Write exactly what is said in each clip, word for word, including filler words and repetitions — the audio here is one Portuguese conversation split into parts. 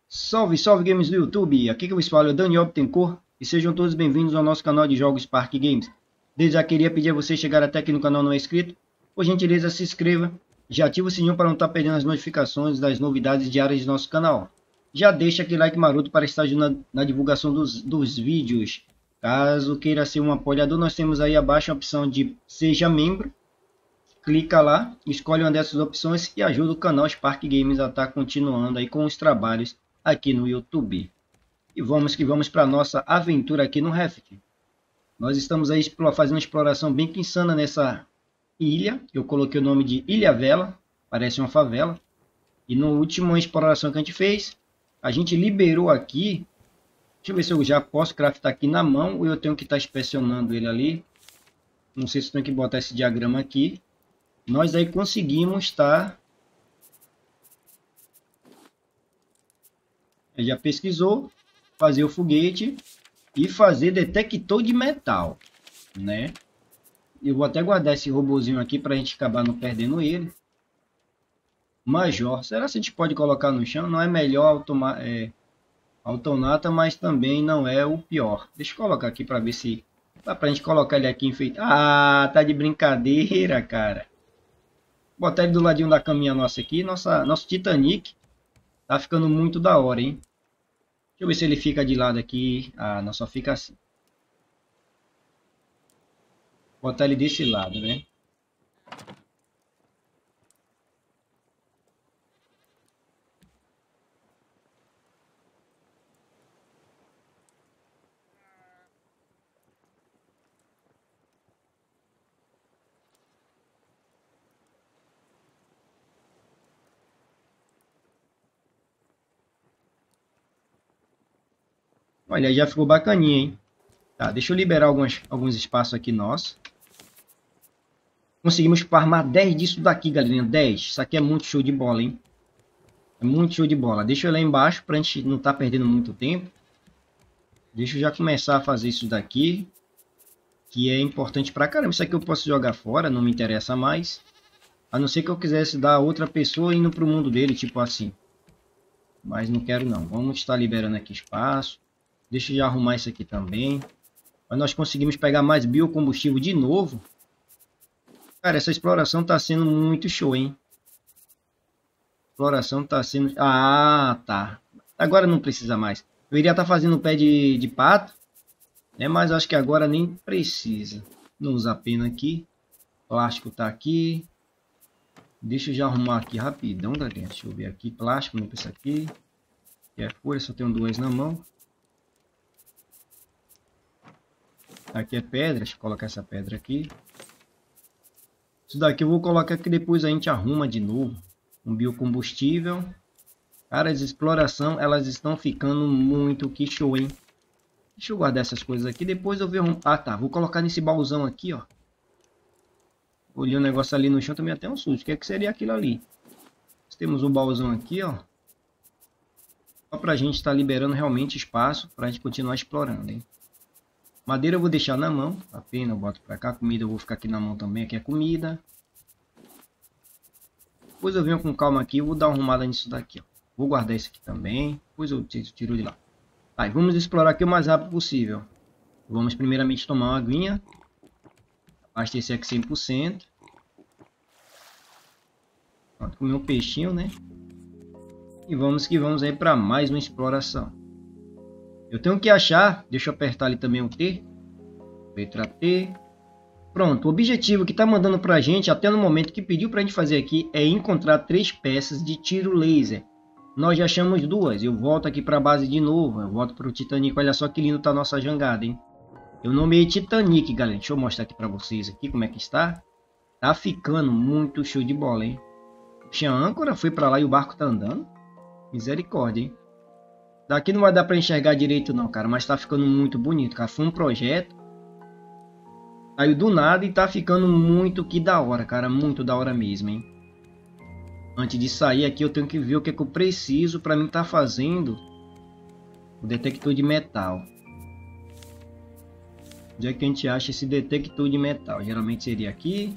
Salve, salve games do YouTube, aqui que eu vos falo é Daniel Bittencourt e sejam todos bem-vindos ao nosso canal de jogos Park Games. Desde já queria pedir a você chegar até aqui no canal não é inscrito, por gentileza se inscreva, já ativa o sininho para não estar perdendo as notificações das novidades diárias do nosso canal. Já deixa aquele like maroto para estar ajudando na, na divulgação dos, dos vídeos. Caso queira ser um apoiador, nós temos aí abaixo a opção de Seja Membro. Clica lá, escolhe uma dessas opções e ajuda o canal Spark Games a estar continuando aí com os trabalhos aqui no YouTube. E vamos que vamos para a nossa aventura aqui no Raft. Nós estamos aí fazendo uma exploração bem insana nessa ilha. Eu coloquei o nome de Ilha Vela, parece uma favela. E na última exploração que a gente fez, a gente liberou aqui. Deixa eu ver se eu já posso craftar aqui na mão ou eu tenho que estar inspecionando ele ali. Não sei se eu tenho que botar esse diagrama aqui. Nós aí conseguimos estar... Já pesquisou, fazer o foguete e fazer detector de metal, né? Eu vou até guardar esse robozinho aqui para a gente acabar não perdendo ele. Major, será que a gente pode colocar no chão? Não é melhor automa é, autonata, mas também não é o pior. Deixa eu colocar aqui para ver se dá para a gente colocar ele aqui enfeitado. Ah, tá de brincadeira, cara. Botar ele do ladinho da caminha nossa aqui. Nossa, nosso Titanic tá ficando muito da hora, hein? Deixa eu ver se ele fica de lado aqui. Ah, não, só fica assim. Botar ele desse lado, né? Olha, já ficou bacaninha, hein? Tá, deixa eu liberar alguns, alguns espaços aqui nossos. Conseguimos farmar dez disso daqui, galerinha. dez. Isso aqui é muito show de bola, hein? É muito show de bola. Deixa eu ir lá embaixo pra gente não estar tá perdendo muito tempo. Deixa eu já começar a fazer isso daqui. Que é importante pra caramba. Isso aqui eu posso jogar fora, não me interessa mais. A não ser que eu quisesse dar a outra pessoa indo pro mundo dele, tipo assim. Mas não quero não. Vamos estar liberando aqui espaço. Deixa eu já arrumar isso aqui também. Mas nós conseguimos pegar mais biocombustível de novo. Cara, essa exploração tá sendo muito show, hein? Exploração tá sendo... Ah, tá. Agora não precisa mais. Eu iria estar tá fazendo pé de, de pato, né? Mas acho que agora nem precisa. Não usar pena aqui. Plástico tá aqui. Deixa eu já arrumar aqui rapidão, galera. Deixa eu ver aqui. Plástico, não precisa aqui. Que é folha, só tenho duas na mão. Aqui é pedra, deixa eu colocar essa pedra aqui. Isso daqui eu vou colocar que depois a gente arruma de novo. Um biocombustível. Cara, as exploração, elas estão ficando muito que show, hein? Deixa eu guardar essas coisas aqui, depois eu ver um... Ah, tá, vou colocar nesse baúzão aqui, ó. Olhei um negócio ali no chão, também até um susto. O que é que seria aquilo ali? Nós temos um baúzão aqui, ó. Só pra gente estar tá liberando realmente espaço pra gente continuar explorando, hein? Madeira eu vou deixar na mão, a pena eu boto pra cá, comida eu vou ficar aqui na mão também, aqui é comida. Depois eu venho com calma aqui, eu vou dar uma arrumada nisso daqui, ó. Vou guardar esse aqui também, depois eu tiro de lá. Tá, e vamos explorar aqui o mais rápido possível. Vamos primeiramente tomar uma aguinha. Abastecer aqui cem por cento. Pronto, comer um peixinho, né? E vamos que vamos aí para mais uma exploração. Eu tenho que achar, deixa eu apertar ali também o T. Letra T. Pronto, o objetivo que está mandando para a gente, até no momento que pediu para a gente fazer aqui, é encontrar três peças de tiro laser. Nós já achamos duas, eu volto aqui para a base de novo, eu volto para o Titanic, olha só que lindo tá a nossa jangada, hein? Eu nomeei Titanic, galera, deixa eu mostrar aqui para vocês aqui como é que está. Tá ficando muito show de bola, hein? Tinha âncora, foi para lá e o barco tá andando. Misericórdia, hein? Daqui não vai dar para enxergar direito não, cara, mas tá ficando muito bonito, cara. Foi um projeto. Saiu do nada e tá ficando muito que da hora, cara. Muito da hora mesmo, hein? Antes de sair aqui eu tenho que ver o que é que eu preciso para mim tá fazendo o detector de metal. Onde é que a gente acha esse detector de metal? Geralmente seria aqui.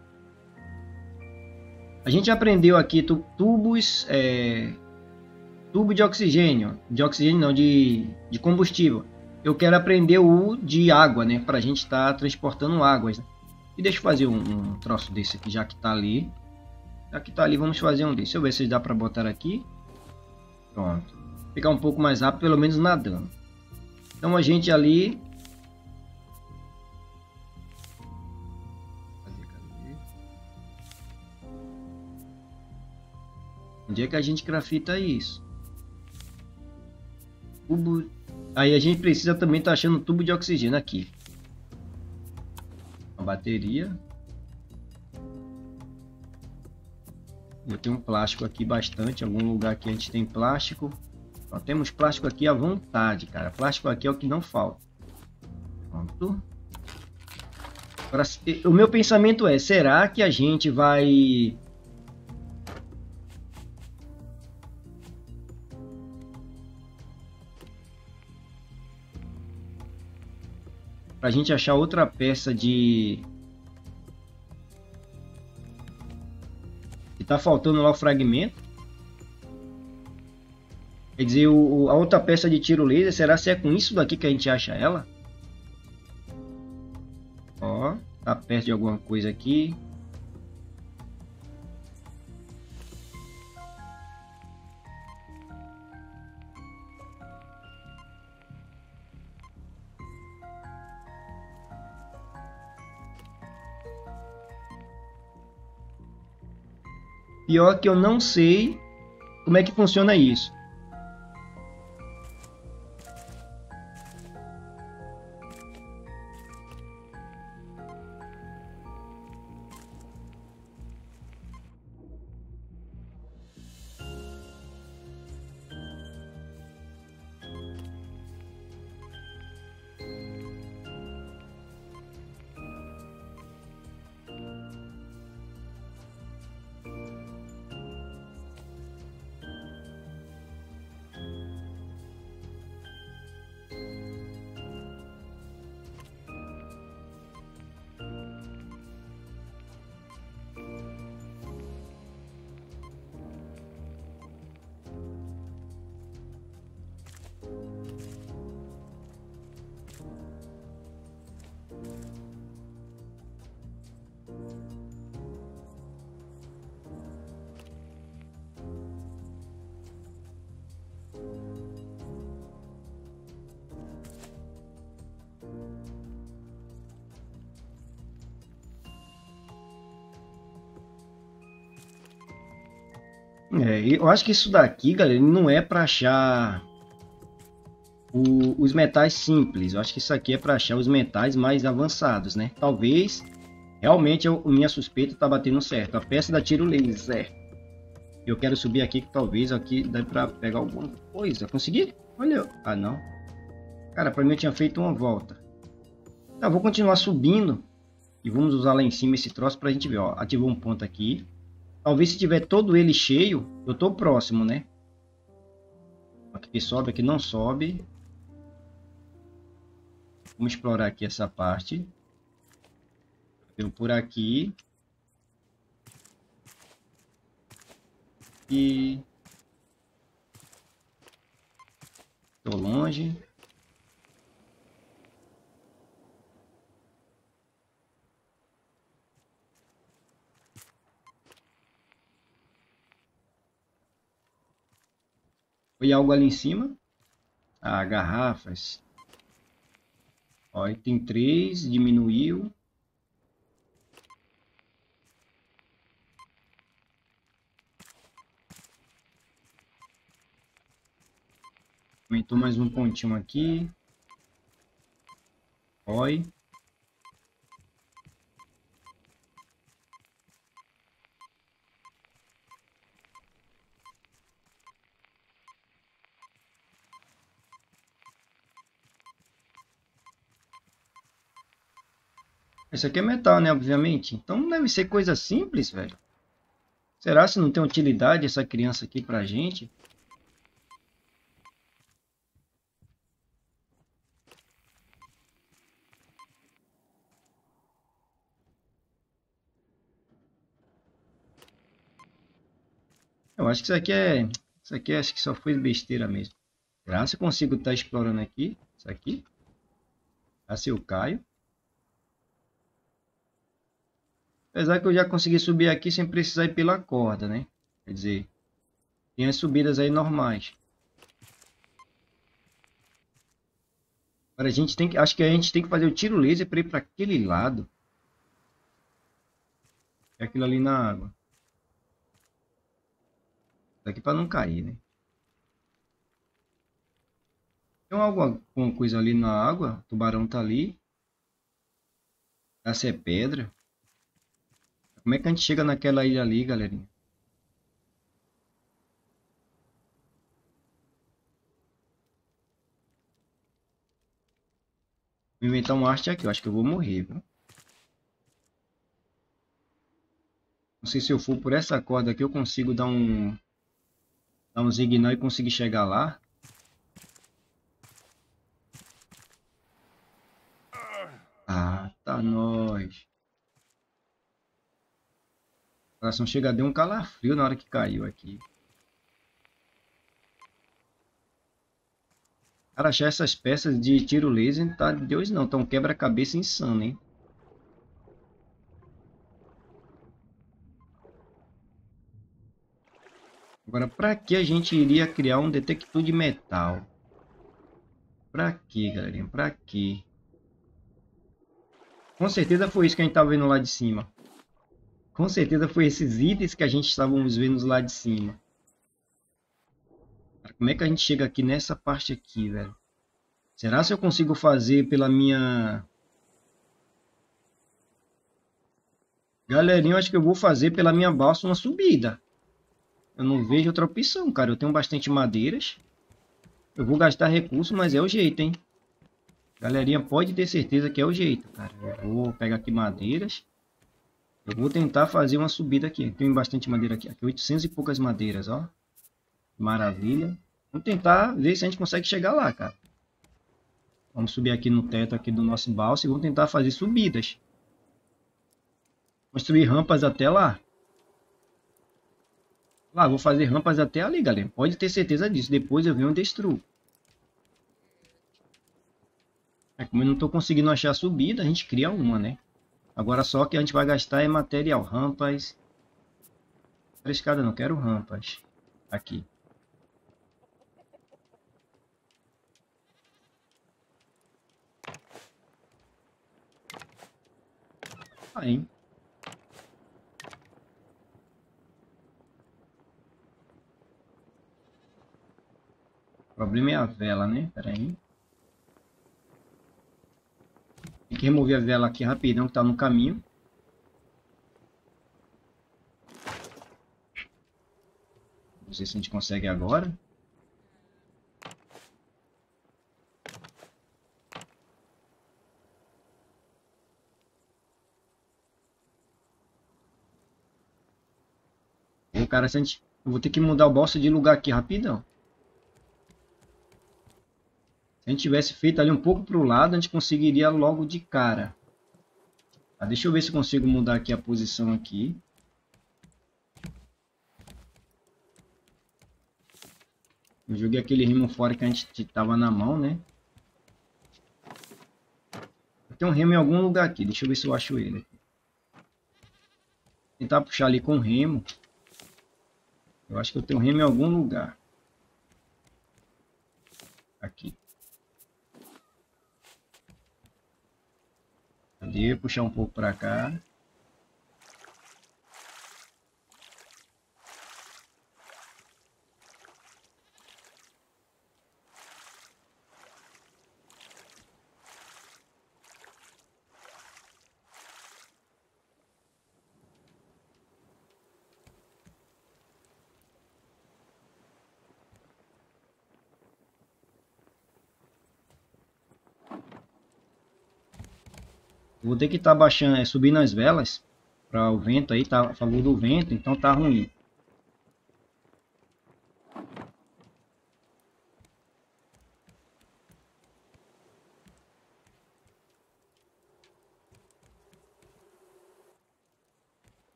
A gente aprendeu aqui tubos... É... tubo de oxigênio, de oxigênio não, de, de combustível. Eu quero aprender o de água, né? Para a gente estar tá transportando águas. Né? E deixa eu fazer um, um troço desse aqui, já que está ali. Já que está ali, vamos fazer um desse. Deixa eu ver se dá para botar aqui. Pronto. Ficar um pouco mais rápido, pelo menos nadando. Então a gente ali... Cadê, cadê? Onde é que a gente grafita isso? Tubo... Aí a gente precisa também estar tá achando tubo de oxigênio aqui. A bateria. Eu tenho um plástico aqui bastante. Em algum lugar aqui a gente tem plástico. Nós temos plástico aqui à vontade, cara. Plástico aqui é o que não falta. Pronto. Agora, o meu pensamento é, será que a gente vai... Pra gente achar outra peça de... Que tá faltando lá o fragmento. Quer dizer, o, a outra peça de tiro laser, será que é com isso daqui que a gente acha ela? Ó, tá perto de alguma coisa aqui. Pior que eu não sei como é que funciona isso. É, eu acho que isso daqui, galera, não é para achar o, os metais simples. Eu acho que isso aqui é para achar os metais mais avançados, né? Talvez, realmente, eu, minha suspeita tá batendo certo. A peça da tiro laser. Eu quero subir aqui, que talvez aqui dê para pegar alguma coisa. Consegui? Olha. Ah, não. Cara, para mim eu tinha feito uma volta. Tá, vou continuar subindo. E vamos usar lá em cima esse troço para a gente ver. Ó, ativou um ponto aqui. Talvez se tiver todo ele cheio, eu tô próximo, né? Aqui sobe, aqui não sobe. Vamos explorar aqui essa parte. Eu por aqui. E... tô longe. Foi algo ali em cima. Ah, garrafas. Ó, aí tem três, diminuiu. Aumentou mais um pontinho aqui. Oi. Isso aqui é metal, né? Obviamente. Então deve ser coisa simples, velho. Será se não tem utilidade essa criança aqui pra gente? Eu acho que isso aqui é... Isso aqui acho que só foi besteira mesmo. Será se eu consigo estar explorando aqui? Isso aqui? Ah, se eu caio. Apesar que eu já consegui subir aqui sem precisar ir pela corda, né? Quer dizer, tem as subidas aí normais. Agora a gente tem que, acho que a gente tem que fazer o tiro laser para ir para aquele lado. É aquilo ali na água. Daqui para não cair, né? Tem alguma, alguma coisa ali na água? O tubarão tá ali. Essa é pedra. Como é que a gente chega naquela ilha ali, galerinha? Vou inventar uma arte aqui. Eu acho que eu vou morrer, viu? Não sei se eu for por essa corda aqui eu consigo dar um... Dar um zigue-nó e conseguir chegar lá. Ah, tá nóis. O coração chega a dar um calafrio na hora que caiu aqui. Cara, achar essas peças de tiro laser tá de Deus não. Tá um quebra-cabeça insano, hein? Agora, pra que a gente iria criar um detector de metal? Pra que, galerinha? Pra que? Com certeza foi isso que a gente tava vendo lá de cima. Com certeza foi esses itens que a gente estávamos vendo lá de cima. Cara, como é que a gente chega aqui nessa parte aqui, velho? Será se eu consigo fazer pela minha... Galerinha, eu acho que eu vou fazer pela minha balsa uma subida. Eu não vejo outra opção, cara. Eu tenho bastante madeiras. Eu vou gastar recursos, mas é o jeito, hein? Galerinha, pode ter certeza que é o jeito, cara. Eu vou pegar aqui madeiras. Eu vou tentar fazer uma subida aqui. Tem bastante madeira aqui. Aqui oitocentas e poucas madeiras, ó. Maravilha. Vamos tentar ver se a gente consegue chegar lá, cara. Vamos subir aqui no teto aqui do nosso balsa e vamos tentar fazer subidas. Construir rampas até lá. Lá, vou fazer rampas até ali, galera. Pode ter certeza disso. Depois eu venho e destruo. É, como eu não estou conseguindo achar a subida, a gente cria uma, né? Agora só que a gente vai gastar é material. Rampas. Para escada não, quero rampas. Aqui. Aí. O problema é a vela, né? Pera aí. Tem que remover a vela aqui rapidão que tá no caminho. Não sei se a gente consegue agora. O cara, se a gente... Eu vou ter que mudar o balsa de lugar aqui rapidão. Se a gente tivesse feito ali um pouco para o lado, a gente conseguiria logo de cara. Tá, deixa eu ver se consigo mudar aqui a posição aqui. Eu joguei aquele remo fora que a gente tava na mão, né? Tem um remo em algum lugar aqui. Deixa eu ver se eu acho ele. Tentar puxar ali com o remo. Eu acho que eu tenho um remo em algum lugar. Aqui. Cadê? Puxar um pouco para cá. Vou ter que estar tá baixando, é, subindo as velas para o vento aí, tá a favor do vento, então tá ruim.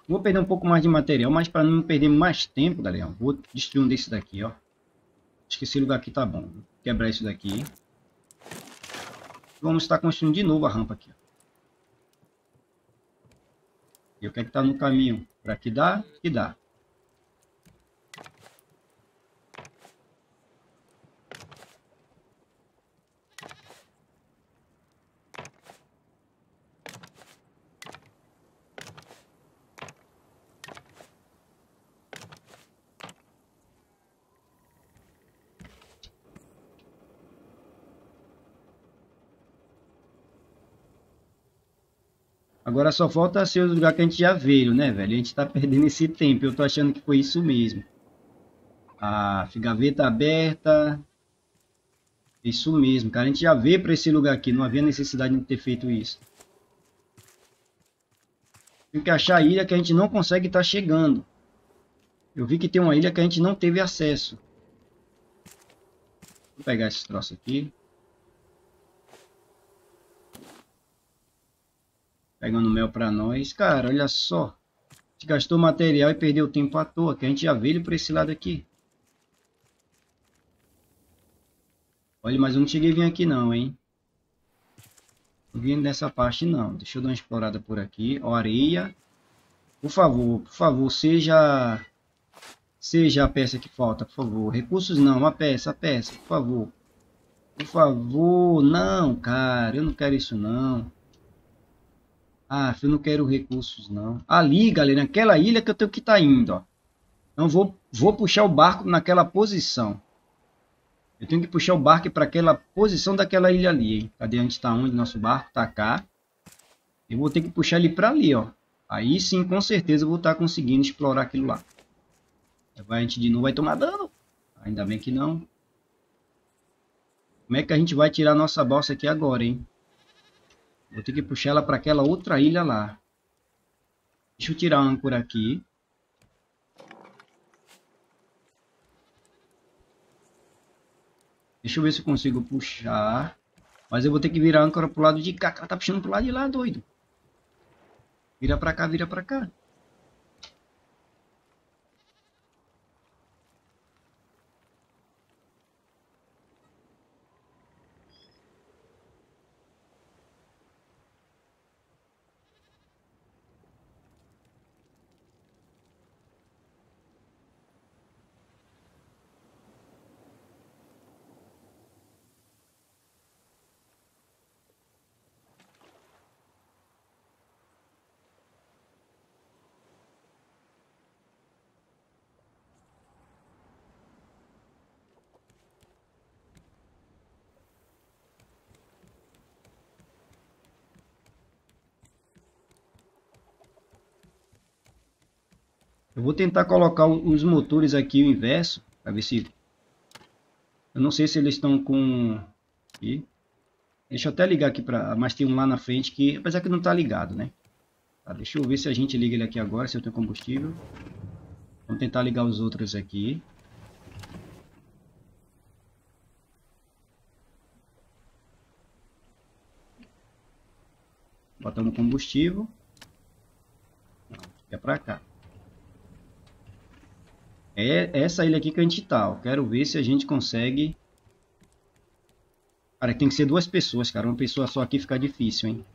Vou perder um pouco mais de material, mas para não perder mais tempo, galera, vou destruir um desse daqui, ó. Acho que esse lugar aqui tá bom. Vou quebrar isso daqui. Vamos estar construindo de novo a rampa aqui, ó. E o que é que tá no caminho? Para que dá? Que dá. Agora só falta ser o lugar que a gente já veio, né, velho? A gente tá perdendo esse tempo. Eu tô achando que foi isso mesmo. A gaveta aberta. Isso mesmo, cara. A gente já veio para esse lugar aqui. Não havia necessidade de ter feito isso. Tem que achar a ilha que a gente não consegue estar chegando. Eu vi que tem uma ilha que a gente não teve acesso. Vou pegar esse troço aqui. Pegando mel para nós. Cara, olha só. A gente gastou material e perdeu tempo à toa. Que a gente já veio para esse lado aqui. Olha, mas eu não cheguei a vir aqui não, hein. Não vim nessa parte não. Deixa eu dar uma explorada por aqui. Ó, areia. Por favor, por favor, seja... Seja a peça que falta, por favor. Recursos não, uma peça, a peça, por favor. Por favor, não, cara, eu não quero isso não. Ah, eu não quero recursos não. Ali, galera, naquela ilha que eu tenho que estar indo, ó. Então vou, vou puxar o barco naquela posição. Eu tenho que puxar o barco para aquela posição daquela ilha ali, hein? Cadê? Onde está onde? Nosso barco tá cá. Eu vou ter que puxar ele para ali, ó. Aí sim, com certeza eu vou estar conseguindo explorar aquilo lá. A gente de novo vai tomar dano. Ainda bem que não. Como é que a gente vai tirar nossa balsa aqui agora, hein? Vou ter que puxar ela para aquela outra ilha lá. Deixa eu tirar a âncora aqui. Deixa eu ver se eu consigo puxar. Mas eu vou ter que virar a âncora pro lado de cá. Ela tá puxando pro lado de lá, doido. Vira para cá, vira para cá. Eu vou tentar colocar os motores aqui o inverso, para ver se... Eu não sei se eles estão com... Aqui. Deixa eu até ligar aqui para... Mas tem um lá na frente que... Apesar que não está ligado, né? Tá, deixa eu ver se a gente liga ele aqui agora, se eu tenho combustível. Vamos tentar ligar os outros aqui. Botamos combustível. É para cá. É essa ilha aqui que a gente tá, ó. Quero ver se a gente consegue... Cara, tem que ser duas pessoas, cara. Uma pessoa só aqui fica difícil, hein?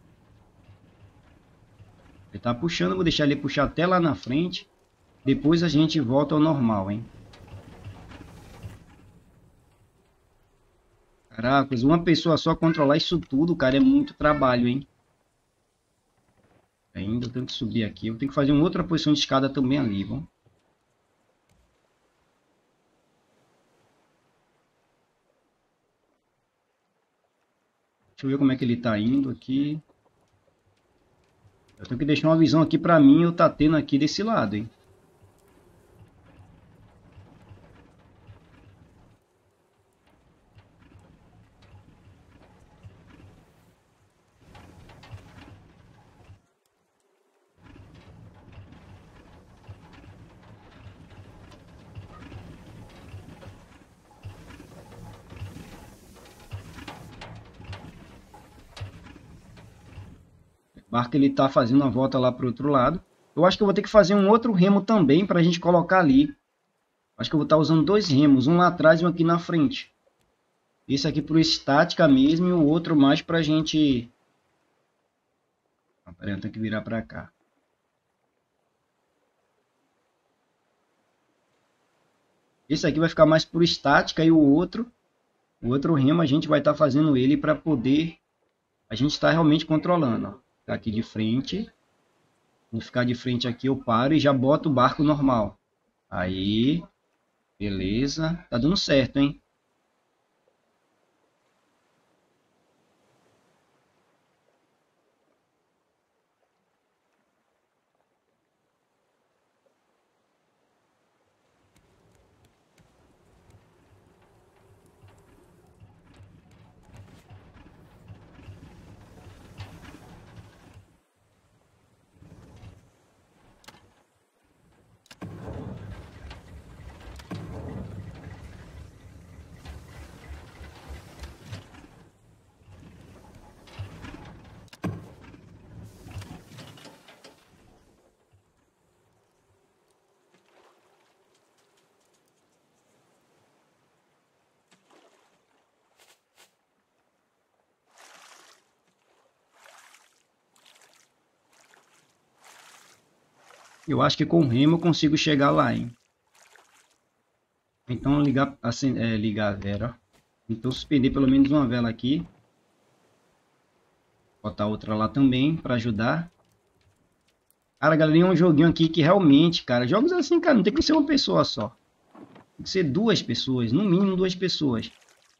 Ele tá puxando, vou deixar ele puxar até lá na frente. Depois a gente volta ao normal, hein? Caracas, uma pessoa só controlar isso tudo, cara, é muito trabalho, hein? Ainda eu tenho que subir aqui. Eu tenho que fazer uma outra posição de escada também ali, vamos. Deixa eu ver como é que ele tá indo aqui. Eu tenho que deixar uma visão aqui pra mim, eu tá tendo aqui desse lado, hein? O barco ele tá fazendo a volta lá pro outro lado. Eu acho que eu vou ter que fazer um outro remo também para a gente colocar ali. Acho que eu vou estar usando dois remos, um lá atrás e um aqui na frente. Esse aqui por estática mesmo e o outro mais para a gente... Ah, peraí, eu tenho que virar para cá. Esse aqui vai ficar mais por estática e o outro, o outro remo a gente vai estar fazendo ele para poder a gente estar realmente controlando. Ó. Tá aqui de frente. Vou ficar de frente aqui, eu paro e já boto o barco normal. Aí, beleza. Tá dando certo, hein? Eu acho que com o remo eu consigo chegar lá, hein? Então ligar, assim, é, ligar a vela. Então suspender pelo menos uma vela aqui. Botar outra lá também para ajudar. Cara, galerinha, é um joguinho aqui que realmente, cara, jogos assim, cara, não tem que ser uma pessoa só. Tem que ser duas pessoas, no mínimo duas pessoas.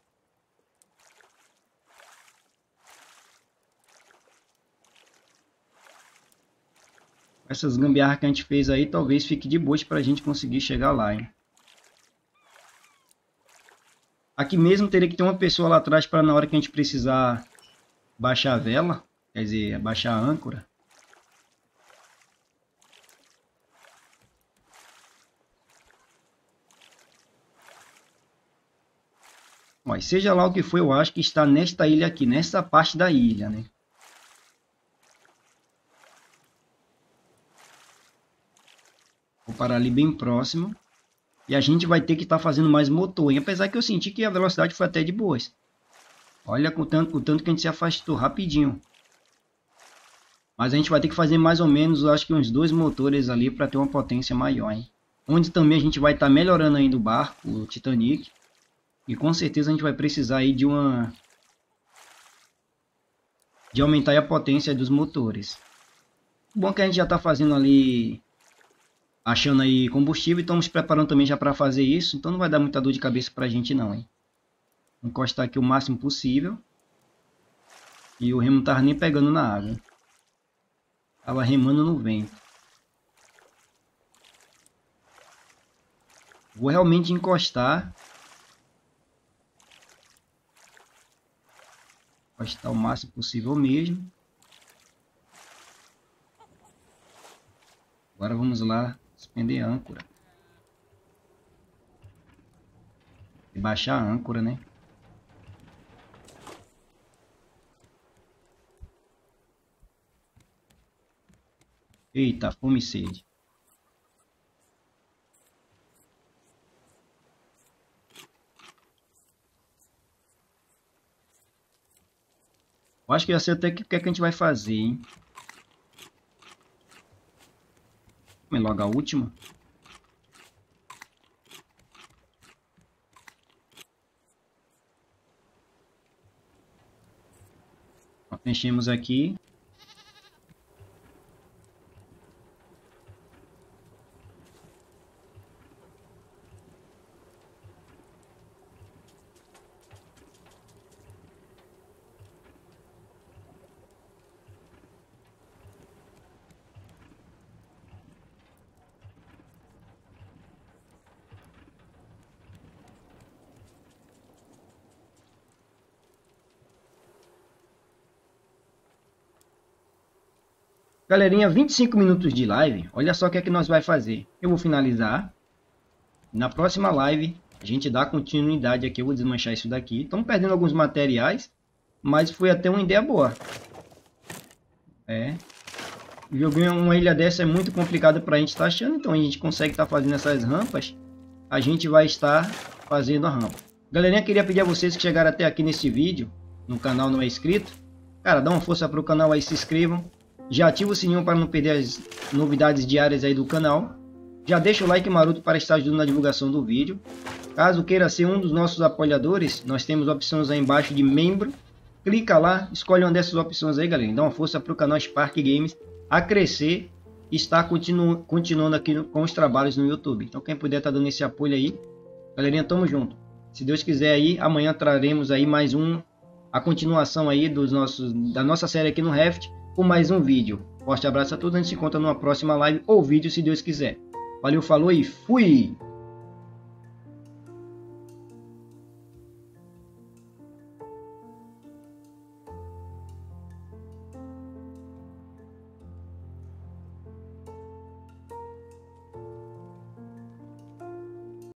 Essas gambiarras que a gente fez aí, talvez fique de boa pra gente conseguir chegar lá, hein? Aqui mesmo teria que ter uma pessoa lá atrás para na hora que a gente precisar baixar a vela, quer dizer, baixar a âncora. Mas seja lá o que for, eu acho que está nesta ilha aqui, nessa parte da ilha, né? Vou parar ali bem próximo. E a gente vai ter que estar tá fazendo mais motor, hein? Apesar que eu senti que a velocidade foi até de boas. Olha o tanto, o tanto que a gente se afastou rapidinho. Mas a gente vai ter que fazer mais ou menos, eu acho que uns dois motores ali para ter uma potência maior, hein? Onde também a gente vai estar tá melhorando ainda o barco, o Titanic. E com certeza a gente vai precisar aí de uma... de aumentar a potência dos motores. Bom que a gente já está fazendo ali... achando aí combustível, e estamos preparando também já para fazer isso, então não vai dar muita dor de cabeça para a gente não, hein? Vou encostar aqui o máximo possível. E o remo não estava nem pegando na água. Estava remando no vento. Vou realmente encostar. Encostar o máximo possível mesmo. Agora vamos lá. Suspender a âncora. E baixar a âncora, né? Eita, fome e sede. Eu acho que já sei até o que, que a gente vai fazer, hein? Vamos logo a última. Mexemos aqui. Galerinha, vinte e cinco minutos de live. Olha só o que é que nós vai fazer. Eu vou finalizar. Na próxima live, a gente dá continuidade aqui. Eu vou desmanchar isso daqui. Estamos perdendo alguns materiais, mas foi até uma ideia boa. É. joguinho, uma ilha dessa é muito complicada para a gente estar tá achando, então a gente consegue estar tá fazendo essas rampas, a gente vai estar fazendo a rampa. Galerinha, queria pedir a vocês que chegaram até aqui nesse vídeo, no canal não é inscrito, cara, dá uma força para o canal aí, se inscrevam, já ativa o sininho para não perder as novidades diárias aí do canal, já deixa o like maroto para estar ajudando na divulgação do vídeo. Caso queira ser um dos nossos apoiadores, nós temos opções aí embaixo de membro, clica lá, escolhe uma dessas opções aí, galera, dá uma força para o canal Spark Games a crescer e estar continu continuando aqui no, com os trabalhos no YouTube. Então quem puder estar tá dando esse apoio aí, galerinha, tamo junto. Se Deus quiser aí, amanhã traremos aí mais um, a continuação aí dos nossos, da nossa série aqui no Raft, com mais um vídeo. Forte abraço a todos, a gente se encontra numa próxima live ou vídeo, se Deus quiser. Valeu, falou e fui!